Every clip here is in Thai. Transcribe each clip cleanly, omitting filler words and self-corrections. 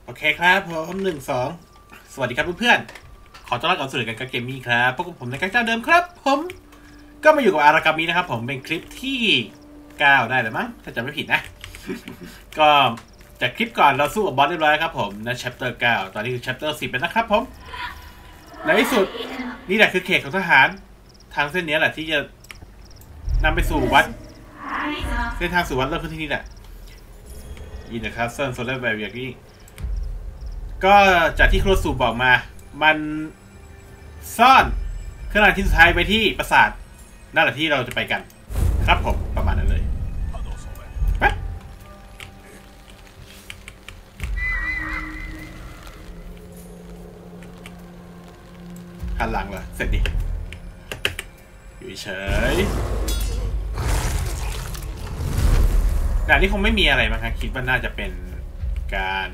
โอเคครับผม1 2สวัสดีครับเพื่อนๆขอต้อนรับเข้าสู่รายการเกมมี่ครับพบกับผมในการเจ้าเดิมครับผมก็มาอยู่กับอารากามินะครับผมเป็นคลิปที่9ได้หรือมั้งถ้าจำไม่ผิดนะก็จากคลิปก่อนเราสู้กับบอสเรียบร้อยครับผมใน chapter 9ตอนนี้คือ chapter 10แล้วนะครับผมในที่สุดนี่แหละคือเขตของทหารทางเส้นนี้แหละที่จะนำไปสู่วัดเส้นทางสู่วัดเริ่มขึ้นที่นี่แหละยินนะครับเซิร์นโซลาร์แบร์รี่ก็จากที่โครสูบอกมามันซ่อนเครื่องรางที่สุดท้ายไปที่ปราสาทนั่นแหละที่เราจะไปกันครับผมประมาณนั้นเลยไปหันหลังเลยเสร็จดิอยู่เฉยด่านนี้คงไม่มีอะไรมั้งครับคิดว่าน่าจะเป็นการ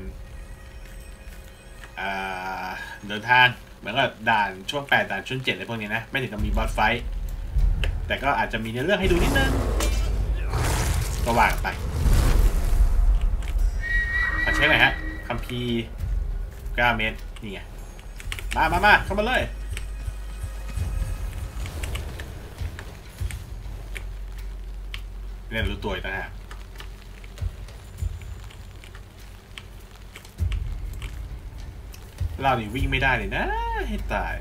เดินทางเหมือนกับด่านช่วง8ด่านช่วง7อะไรพวกนี้นะไม่ถึงกับมีบอสไฟท์แต่ก็อาจจะมีเนื้อเรื่องให้ดูนิดนึงก็ว่ากันไปมาเช็คหน่อยฮะคัมภีร์9 เมตรนี่ไงมาเข้ามาเลยเนี่ยรู้ตัวอีกนะฮะเรานี่วิ่งไม่ได้เลยนะให้ตาย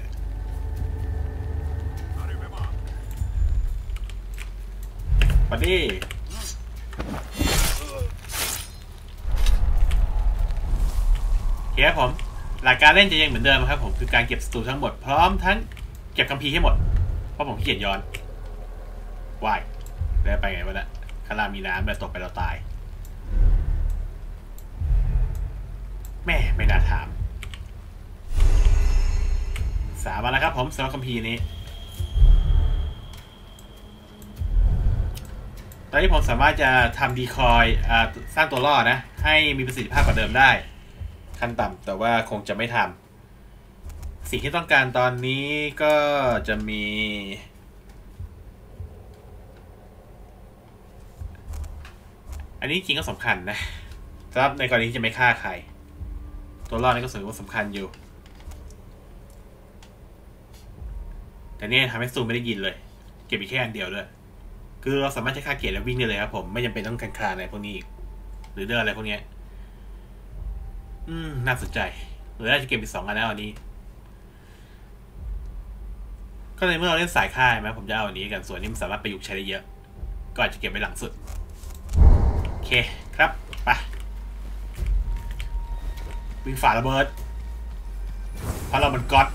มาดิเฮ้ยผมหลักการเล่นจะยังเหมือนเดิมครับผมคือการเก็บศัตรูทั้งหมดพร้อมทั้งเก็บคัมภีร์ให้หมดเพราะผมขี้เกียจย้อนว่ายแล้วไปไงวะเนี่ยข้างล่างมีน้ำแล้วตกไปเราตายแม่ไม่น่าถามมาแล้วครับผมสำหรับคัมภีร์นี้ตอนนี้ผมสามารถจะทำดีคอยสร้างตัวล่อนะให้มีประสิทธิภาพกว่าเดิมได้ขั้นต่ำแต่ว่าคงจะไม่ทำสิ่งที่ต้องการตอนนี้ก็จะมีอันนี้จริงก็สำคัญนะสำหรับในกรณีที่จะไม่ฆ่าใครตัวล่อนี่ก็สำคัญอยู่แต่เนี่ยทำให้ซูมไม่ได้ยินเลยเก็บอีกแค่อันเดียวด้วยคือเราสามารถใช้ค่าเกียร์แล้ววิ่งได้เลยครับผมไม่จำเป็นต้องการคลานอะไรพวกนี้หรือเดินอะไรพวกนี้น่าสนใจหรือน่าจะเก็บอีก2 อันแล้วอันนี้ก็ในเมื่อเราเล่นสายค่ายไหมผมจะเอาอันนี้กันส่วนนี้มันสามารถประยุกต์ใช้ได้เยอะก็อาจจะเก็บไว้หลังสุดโอเคครับไปวิ่งฝ่าระเบิดเพราะเรามันก๊อต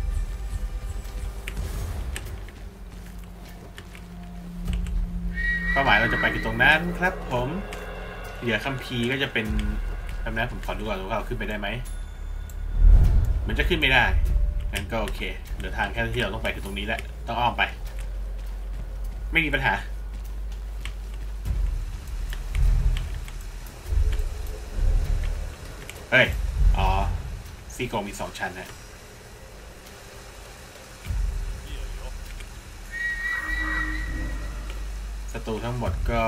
เป้าหมายเราจะไปที่ตรงนั้นครับผมเหลือคัมภีร์ก็จะเป็นทำนะผมขอดูก่อนว่าเราขึ้นไปได้ไหมมันจะขึ้นไม่ได้งั้นก็โอเคเหลือทางแค่ที่เราต้องไปคือตรงนี้แหละต้องอ้อมไปไม่มีปัญหาเฮ้ยอ๋อซี่โครงมี2 ชั้นฮะศัตรูทั้งหมดก็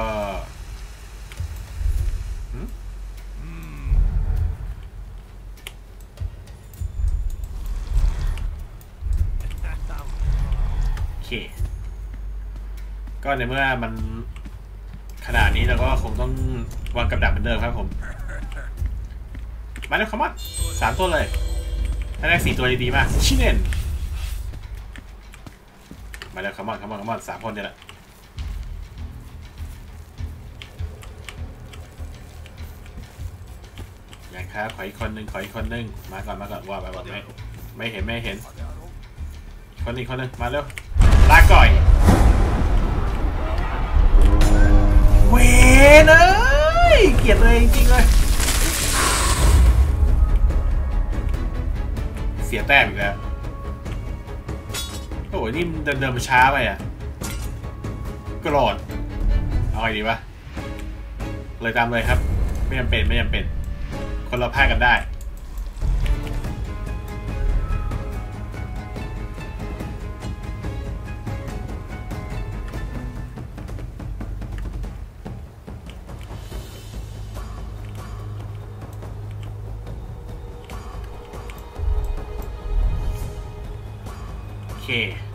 โอเคก็ในเมื่อมันขนาดนี้เราก็คงต้องวางกับดักเหมือนเดิมครับผมมาแล้วคอมมอน3 ตัวเลยถ้าได้4 ตัวดีๆมากชิเน่นมาแล้วคอมมอน3 คนเนี่ยแหละอย่างครับขออีกคนนึงมาก่อนว่าไปบอกไม่เห็นคนนึงมาเร็วลาก่อยเวนเอ้ยเกลียดเลยจริงๆเลยเสียแต้มอีกแล้วโอ้ยนี่เดินมาช้าไปอ่ะโกรธเอาไงดีวะเลยตามเลยครับไม่จำเป็นคนเราพลาดกันได้เค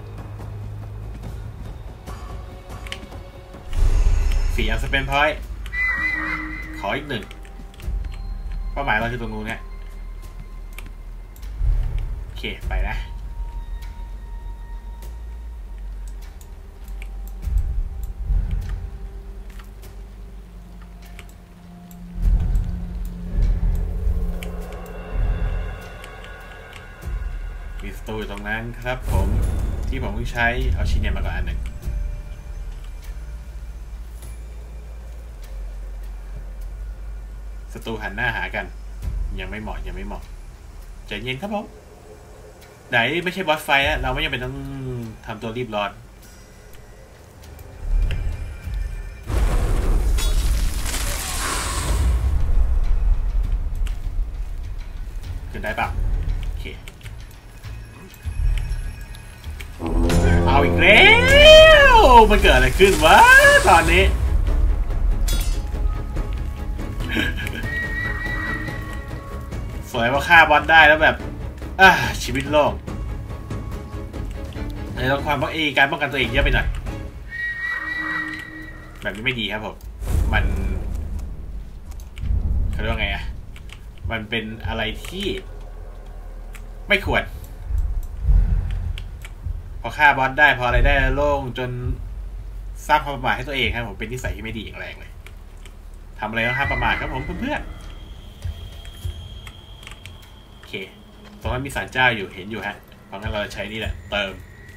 4 อันสเปนพอยต์ขออีก1เป้าหมายเราคือตรงนู้นเนี่ยโอเคไปนะมีสตูอยู่ตรงนั้นครับผมที่ผมเพิ่งใช้เอาชิ้นเนี่ยมาก่อนอันหนึ่งสตูหันหน้าหากันยังไม่เหมาะใจเย็นครับผมไหนไม่ใช่บอสไฟแล้วเราไม่จำเป็นต้องทำตัวรีบร้อนขึ้นได้ปะโอเคเอาอีกแล้วมันเกิดอะไรขึ้นวะตอนนี้สวยว่าฆ่าบอสได้แล้วแบบชีวิตโลกแล้วความว่าการป้องกันตัวเองเยอะไปหน่อยแบบนี้ไม่ดีครับผมมันเขาเรียกว่าไงมันเป็นอะไรที่ไม่ควรพอฆ่าบอสได้พออะไรได้โล่งจนสร้างความประมาทให้ตัวเองครับผมเป็นนิสัยที่ไม่ดีอย่างแรงเลยทำอะไรต้องห้ามประมาทครับผมเพื่อนโอเคตรงนั้นมีศาลเจ้าอยู่เห็นอยู่ฮะเพราะงั้นเราจะใช้นี่แหละเติม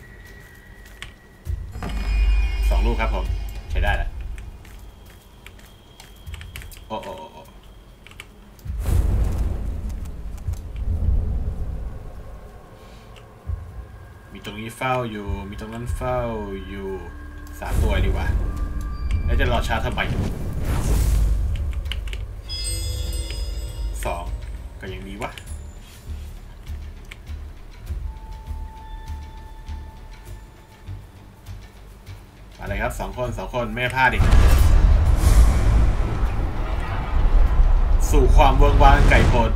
2 ลูกครับผมใช้ได้แล้วโอ้มีตรงนี้เฝ้าอยู่มีตรงนั้นเฝ้าอยู่3 ตัวดีกว่าแล้วจะรอช้าทำไม2ก็ยังดีวะอะไรครับ2 คนไม่พลาดดิสู่ความเวิร์กว้างไก่โพด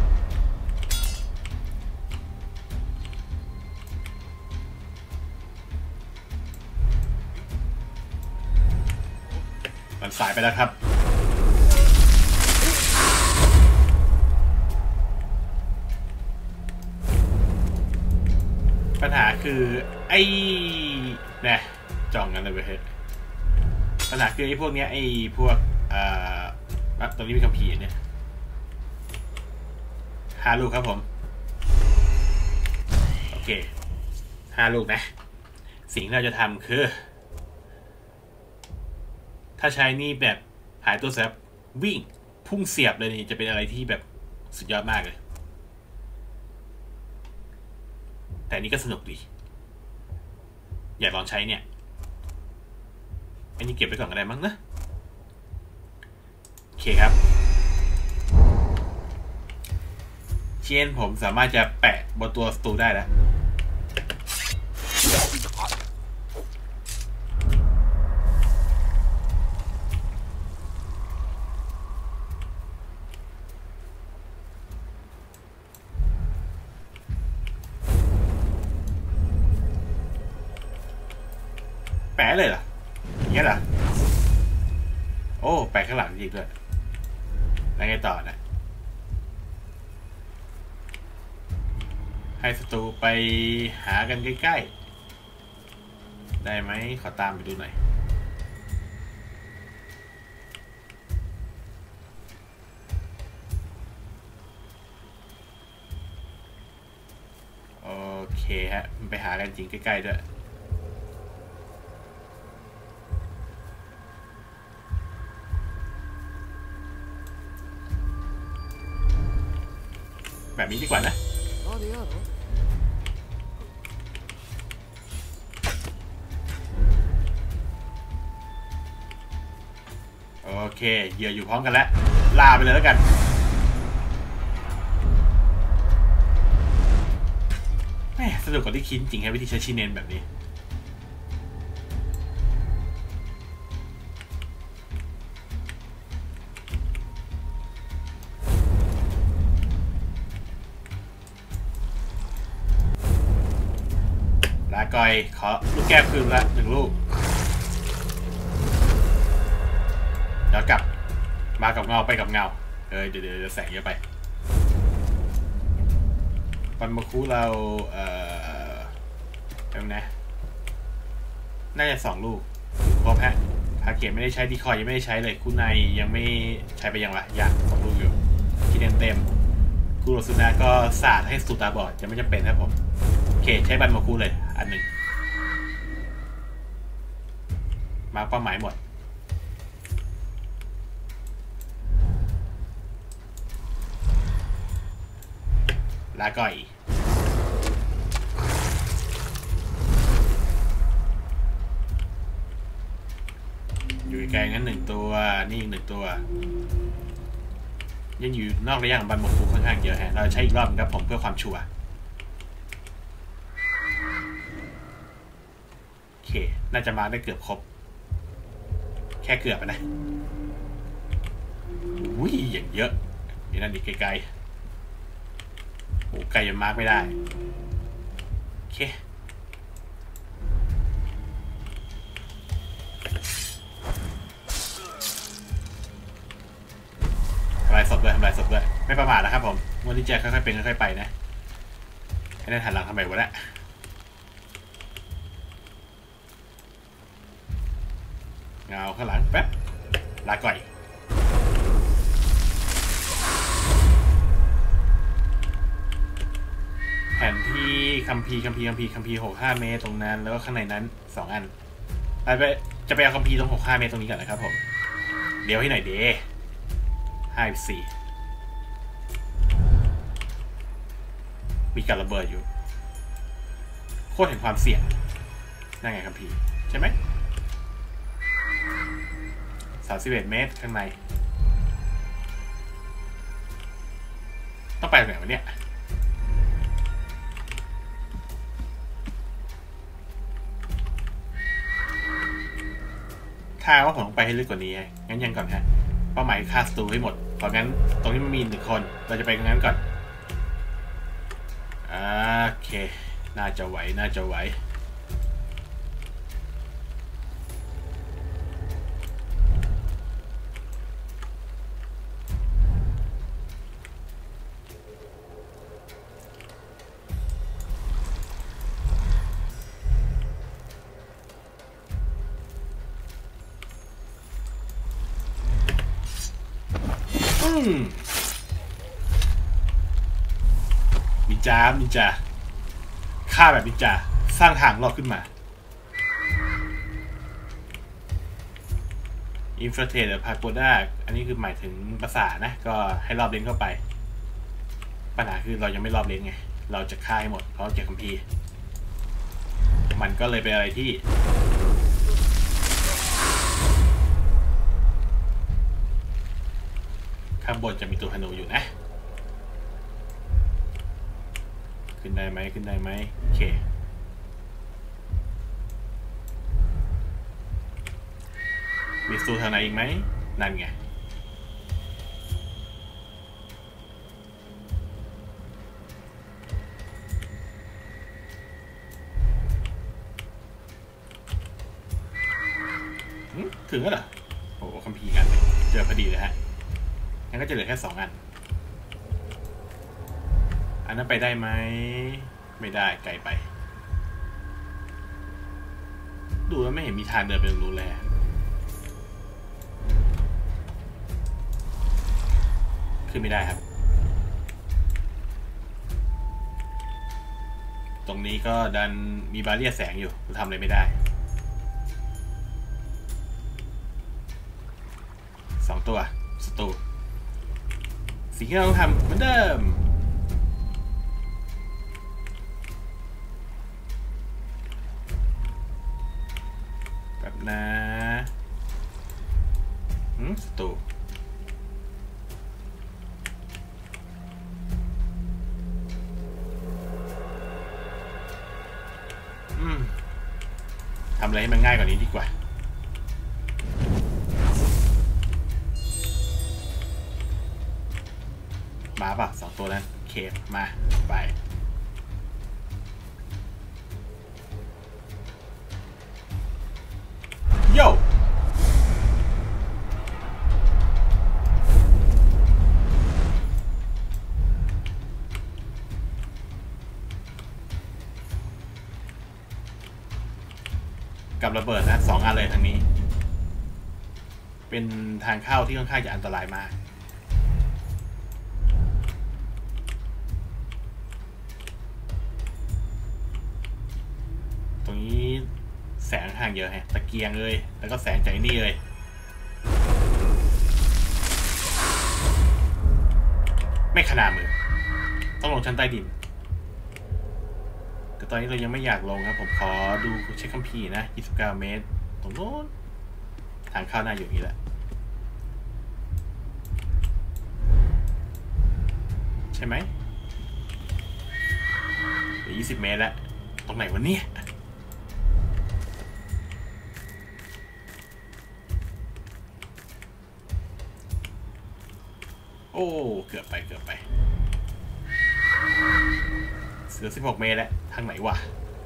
มันสายไปแล้วครับปัญหาคือไอ้เนี่ยจ่องกันเลยเว้ยปัญหาคือไอ้พวกเนี้ยไอ้พวกตรงนี้มีคัมภีร์เนี่ย5 ลูกครับผมโอเค5 ลูกนะสิ่งที่เราจะทำคือถ้าใช้นี่แบบหายตัวเสียวิ่งพุ่งเสียบเลยนี่จะเป็นอะไรที่แบบสุดยอดมากเลยแต่นี่ก็สนุกดีอยากลองใช้เนี่ยอันนี้เก็บไปก่อนก็ได้มั้งนะโอเคครับเชนผมสามารถจะแปะบนตัวสตูได้แล้วแปะเลยเหรออย่างเงี้ยเหรอโอ้แปะข้างหลังจริงด้วยแล้วไงต่อนะให้ศัตรูไปหากันใกล้ๆได้ไหมขอตามไปดูหน่อยโอเคฮะไปหากันจริงใกล้ๆด้วยแบบนี้ดีกว่านะโอเคเหยื่ออยู่พร้อมกันแล้วลาไปเลยแล้วกันแม่สนุกกว่าที่คิดจริงให้วิธีใช้ชีเนนแบบนี้ลาก่อยขอลูกแก้วคืนละ1 ลูกเดี๋ยวกลับมากับเงาไปกับเงาเดี๋ยวแสงเยอะไปปันมาคูเรานะน่าจะ2 ลูกครบฮะพาเกตไม่ได้ใช้ดีคอยยังไม่ได้ใช้เลยคุณนายยังไม่ใช้ไปยังวะยัง2 ลูกอยู่ที่เต็มกูโรสุนาก็สาดให้สุดตาบอดจะไม่จำเป็นนะผมโอเคใช้บันมาคูเลยอัน 1มาเป้าหมายหมดลาก่อยอยู่ไกลงั้น1 ตัวนี่อีก1 ตัวยังอยู่นอกระยะของบันหมกฟูค่อนข้างเยอะฮะเราใช้อีกรอบครับผมเพื่อความชัวร์โอเคน่าจะมาได้เกือบครบแค่เกือบนะอุ้ยอย่างเยอะนี่นั่นดิไกลๆโอ้ไกลยังมาร์กไม่ได้โอเคทำลายศพด้วยไม่ประมาทนะครับผมวันที่จะค่อยๆเป็นค่อยๆไปนะให้ได้หันหลังทำไมวะเนี่ยเงาข้างหลังแป๊บลาก่อยแผนที่คัมภีร์65 เมตรตรงนั้นแล้วก็ข้างในนั้น2 อันจะไปเอาคัมภีร์ตรง65 เมตรตรงนี้ก่อนนะครับผมเดี๋ยวให้หน่อยเด้54มีการระเบิดอยู่โคตรเห็นความเสี่ยงนั่นไงคัมภีร์ใช่ไหม31 เมตรข้างในต้องไปไหนวะเนี่ยถ้าว่าผมต้องไปให้ลึกกว่านี้งั้นยังก่อนฮะเป้าหมายฆ่าศัตรูให้หมดเพราะงั้นตรงนี้มันมี1 คนเราจะไปตรงนั้นก่อนโอเคน่าจะไหวนินจาฆ่าแบบนินจาสร้างทางรอบขึ้นมาอินฟราเทรดหรือพาโกด้าอันนี้คือหมายถึงภาษานะก็ให้รอบเลนเข้าไปปัญหาคือเรายังไม่รอบเลนไงเราจะฆ่าให้หมดเพราะเก็บคัมภีร์มันก็เลยเป็นอะไรที่ข้างบนจะมีตัวธนูอยู่นะขึ้นได้ไหมโอเคมีสู้ทางไหนอีกไหมนั่นไงถึงแล้วเหรอโอ้คัมภีร์กันเจอพอดีเลยฮะงั้นก็จะเหลือแค่2 อันอันนั้นไปได้ไหมไม่ได้ไกลไปดูแล้วไม่เห็นมีทางเดินไปตรงนู้นเลยขึ้นไม่ได้ครับตรงนี้ก็ดันมีบาเรียแสงอยู่ทำอะไรไม่ได้2 ตัวศัตรูสิ่งที่เราต้องทำเหมือนเดิมแบบนะศัตรูทำอะไรให้มันง่ายกว่านี้ดีกว่ามาป่ะ2 ตัวนั้นโอเคมาไปกับระเบิดนะ2 อันเลยทางนี้ เป็นทางเข้าที่ค่อนข้างจะอันตรายมากตรงนี้แสงห่างเยอะฮะตะเกียงเลยแล้วก็แสงจากนี่เลยไม่ขนาดมือต้องลงชั้นใต้ดินแต่ตอนนี้เรายังไม่อยากลงครับผมขอดูเช็คคัมภีร์นะ29 เมตรตรงโน้นทางเข้าหน้าอยู่นี่แหละใช่ไหมเดี๋ยว20 เมตรแล้วตรงไหนวะเนี่ยโอ้เกือบไปเหลือ16 เมตรแล้วทางไหนวะ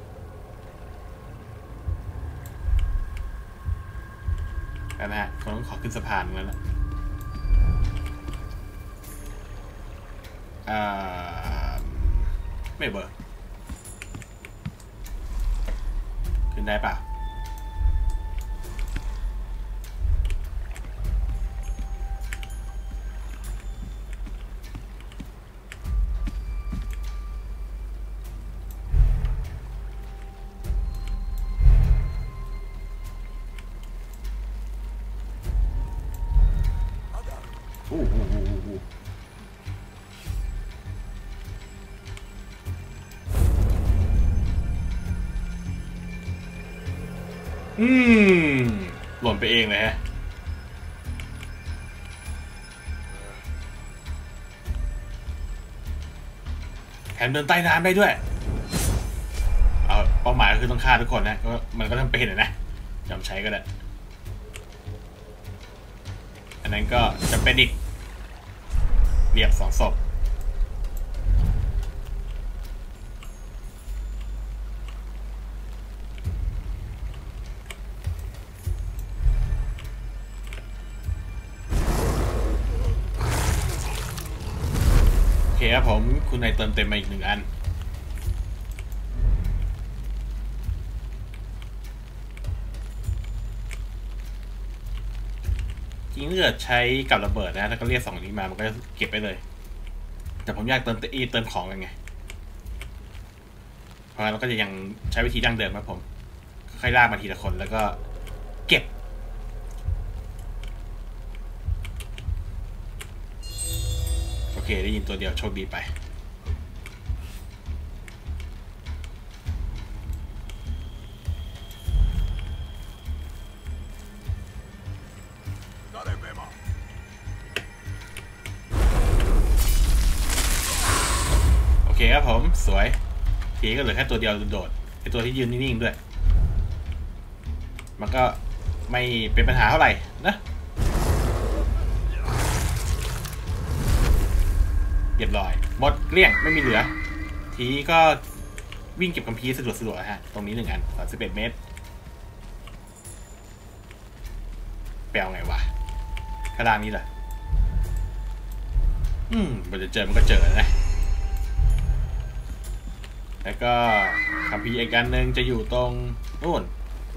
นะฮะคงต้องขอขึ้นสะพานแล้วล่ะไม่เบอร์ขึ้นได้ป่ะหล่นไปเองเลยฮะแถมเดินใต้น้ำได้ด้วยเอาเป้าหมายก็คือต้องฆ่าทุกคนนะก็มันก็ทำเป็นนะจำใช้ก็ได้อันนั้นก็จะเป็นอีกเรียบ2 ศพโอเคครับผมคุณนายเติมเต็มมาอีก1 อันจริงถ้าเกิดใช้กับระเบิดนะแล้วก็เรียก2 นี้มามันก็เก็บไปเลยแต่ผมอยากเติมของกันไงเพราะงั้นเราก็จะยังใช้วิธีดั้งเดิมครับผมค่อยลากมาทีละคนแล้วก็เก็บโอเคได้ยินตัวเดียวโชคดีไปโอเคครับผมสวยทีก็เหลือแค่ตัวเดียวโดดไอตัวที่ยืนนิ่งๆด้วยมันก็ไม่เป็นปัญหาเท่าไหร่นะเรียบร้อยหมดเกลี้ยงไม่มีเหลือทีก็วิ่งเก็บคัมภีร์สะดวกฮะตรงนี้1 อัน31 เมตรแปลไงวะข้างล่างนี้แหละมันจะเจอมันก็เจอนะแล้วก็คัมภีร์อีกอันหนึ่งจะอยู่ตรงนู่น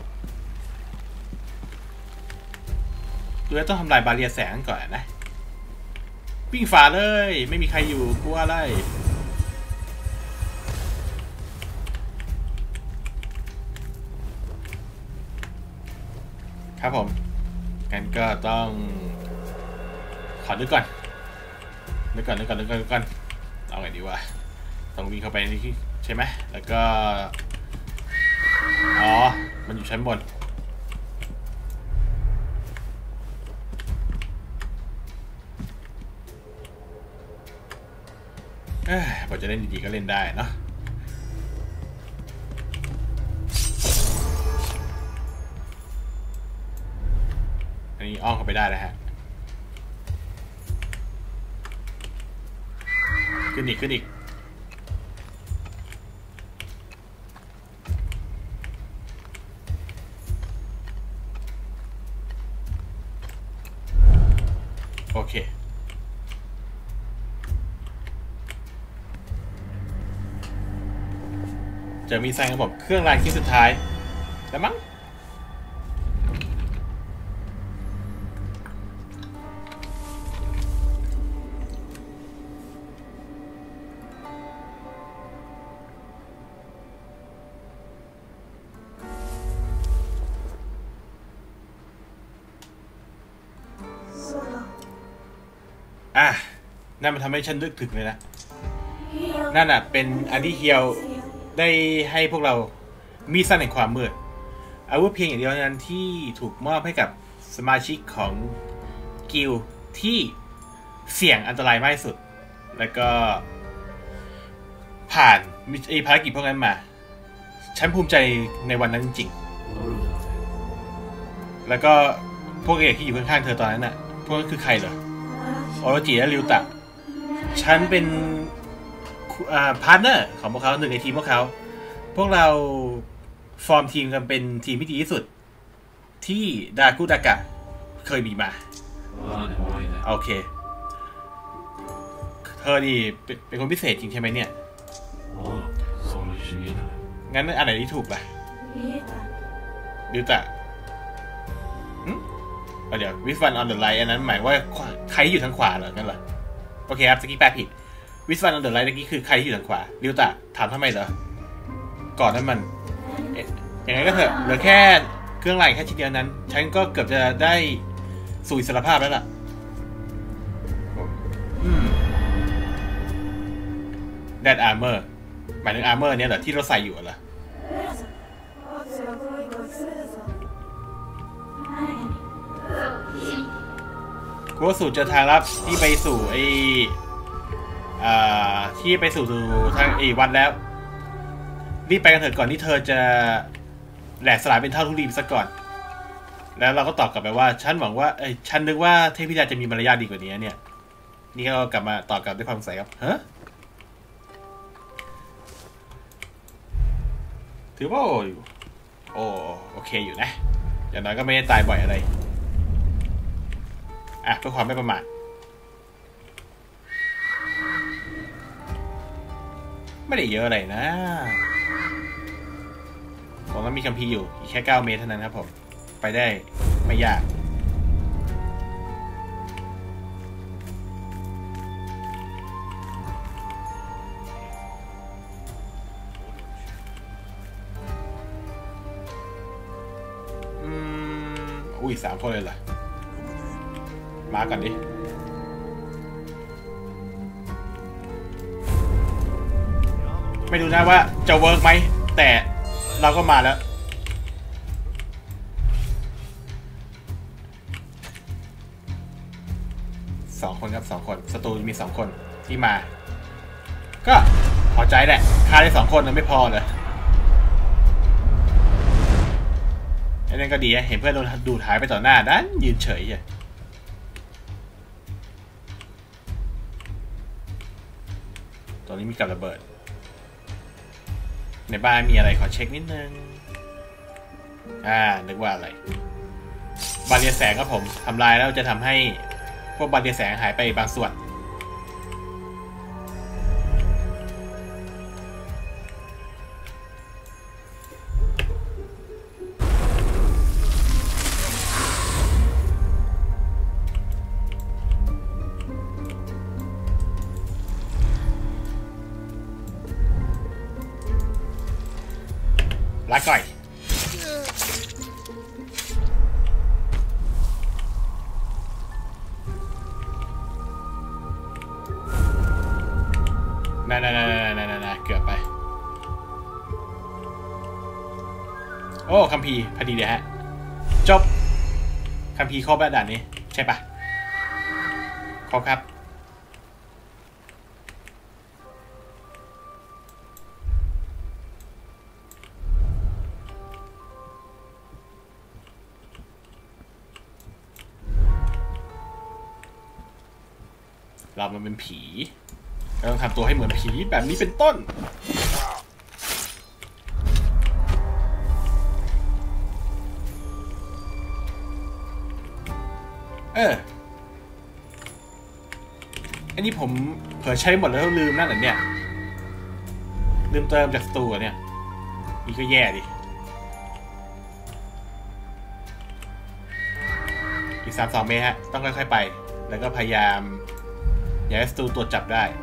ตัวต้องทำลายบาเรียแสงก่อนนะวิ่งฝ่าเลยไม่มีใครอยู่กลัวอะไรครับผมงั้นก็ต้องขอนึกก่อนเอาไงดีวะต้องวิ่งเข้าไปนี่ใช่ไหมแล้วก็อ๋อมันอยู่ชั้นบนพอจะเล่นดีๆก็เล่นได้เนาะอันนี้อ้อมเข้าไปได้แล้วฮะขึ้นอีกโอเคเจอมีไซน์ครับผมเครื่องรางชิ้นสุดท้ายแล้วมั้งนั่นมันทำให้ฉันนึกถึงเลยนะนั่นอ่ะเป็นอันที่เฮียวได้ให้พวกเรามีสั้นแห่งความมืดอาวุธเพียงอย่างเดียวนั้นที่ถูกมอบให้กับสมาชิกของกิลด์ที่เสี่ยงอันตรายมากที่สุดแล้วก็ผ่านภารกิจพวกนั้นมาฉันภูมิใจในวันนั้นจริงๆแล้วก็พวกเอกที่อยู่ข้างๆเธอตอนนั้นน่ะพวกนั้นคือใครเหรอโอโรจิและริวตะฉันเป็นพาร์ทเนอร์ของพวกเขาหนึ่งในทีมพวกเขาพวกเราฟอร์มทีมกันเป็นทีมที่ดีที่สุดที่ดากุดากะเคยมีมาโอเคเธอนี่เป็นคนพิเศษจริงใช่ไหมเนี่ยงั้นอันไหนที่ถูกล่ะริวตะเดี๋ยววิสวันออนเดอะไลท์อันนั้นหมายว่าใครอยู่ทางขวาเหรองั้นเหรอโอเคครับสกี้แปลผิดวิสวันออนเดอะไลท์เมื่อกี้คือใครที่อยู่ทางขวาริวตะถามทำไมเหรอก่อนนั้นมันยังไงก็เถอะเหลือแค่เครื่องรางแค่ชิ้นเดียวนั้นฉันก็เกือบจะได้สู่อิสรภาพแล้วล่ะThat armor หมายถึง armor เนี่ยเหรอที่เราใส่อยู่เหรอกูว่าสู่เจอทางลับที่ไปสู่ที่ไปสู่ทางวัดแล้วรีบไปกันเถิดก่อนที่เธอจะแหลกสลายเป็นเท่าทุลีซะก่อนแล้วเราก็ตอบกลับไปว่าฉันหวังว่าฉันนึกว่าเทพธิดาจะมีมารยาทดีกว่านี้เนี่ยนี่ก็กลับมาตอบกลับด้วยความสงสัยครับฮะถือว่าโอเคอยู่นะอย่างน้อยก็ไม่ได้ตายบ่อยอะไรเพื่อความไม่ประมาทไม่ได้เยอะอะไรนะผมว่ามีคัมภีร์อยู่อีกแค่9 เมตรเท่านั้นครับผมไปได้ไม่ยากอุ้ย3 คนเลยเหรอมาก่อนดิไม่รู้นะว่าจะเวิร์กไหมแต่เราก็มาแล้ว2 คนครับ2 คนศัตรูมี2 คนที่มาก็พอใจแหละฆ่าได้2 คนมันไม่พอเลยไอ้นั่นก็ดีเห็นเพื่อนโดนดูดหายไปต่อหน้าดันยืนเฉยตอนนี้มีกับระเบิดในบ้านมีอะไรขอเช็คนิดนึงนึกว่าอะไรบาเรียแสงครับผมทำลายแล้วจะทำให้พวกบาเรียแสงหายไปบางส่วนลาก่อยน่เกือบไปโอ้คัมภีร์พอดีเลยฮะจบคัมภีร์ครบแล้วด่านนี้ใช่ปะครบครับเรามันเป็นผีเราต้องทำตัวให้เหมือนผีแบบนี้เป็นต้นอันนี้ผมเผลอใช้หมดแล้วลืมนั่นเหรอเนี่ยลืมเติมจากสตูเนี่ยนี่ก็แย่ดิอีก32 เมตรฮะต้องค่อยๆไปแล้วก็พยายามอย่าให้สตูตรวจจับได้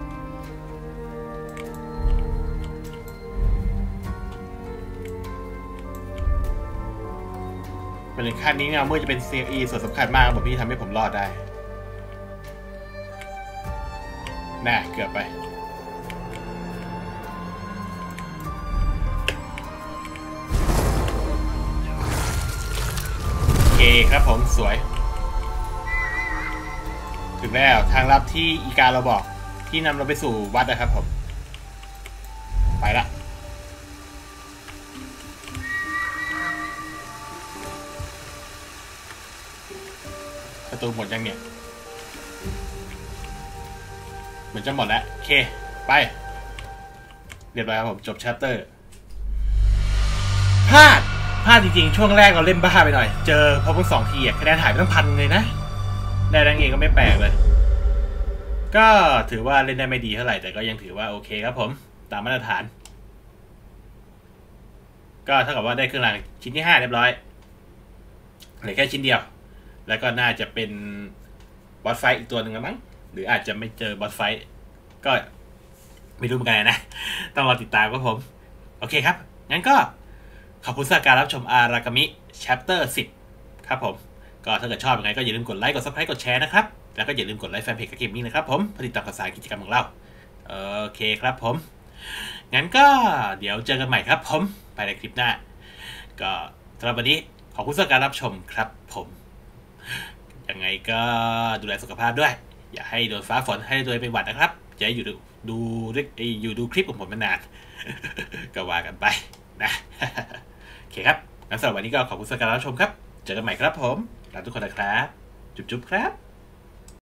เป็นขั้นนี้เนี่ยเมื่อจะเป็น CE ส่วนสำคัญมากครับผมที่ทำให้ผมรอดได้น่าเกือบไปโอเคครับผมสวยถึงแล้วทางลับที่อีกาเราบอกที่นำเราไปสู่วัดนะครับผมไปละประตูหมดยังเนี่ยเหมือนจะหมดแล้วโอเคไปเรียบร้อยครับผมจบแชปเตอร์พลาดจริงๆช่วงแรกเราเล่นบ้าไปหน่อยเจอพอเพิ่ง2 ทีคะแนนหายไปตั้ง1,000เลยนะได้แรงเองก็ไม่แปลกเลยก็ถือว่าเล่นได้ไม่ดีเท่าไหร่แต่ก็ยังถือว่าโอเคครับผมตามมาตรฐานก็เท่ากับว่าได้เครื่องรางชิ้นที่5เรียบร้อยเหลือแค่ชิ้นเดียวแล้วก็น่าจะเป็นบอสไฟต์อีกตัวหนึ่งมั้งหรืออาจจะไม่เจอบอสไฟต์ก็ไม่รู้เหมือนกันนะต้องรอติดตามครับผมโอเคครับงั้นก็ขอบคุณสำหรับการรับชมอารากามิ Chapter 10ครับผมก็ถ้าเกิดชอบยังไงก็อย่าลืมกดไลค์กด Subscribe กดแชร์นะครับแล้วก็อย่าลืมกดไลค์แฟนเพจกับเกมมิ่งนะครับผมเพื่อติดตามข่าวสารกิจกรรมของเราโอเคครับผมงั้นก็เดี๋ยวเจอกันใหม่ครับผมภายในคลิปหน้าก็สำหรับวันนี้ขอบคุณสำหรับการรับชมครับผมยังไงก็ดูแลสุขภาพด้วยอย่าให้โดนฟ้าฝนให้โดนเป็นหวัดนะครับจะให้ดูคลิปของผมมานานก็ว่ากันไปนะโอเคครับงั้นสำหรับวันนี้ก็ขอบคุณสำหรับการรับชมครับเจอกันใหม่ครับผมลาทุกคนนะครับจุ๊บๆครับ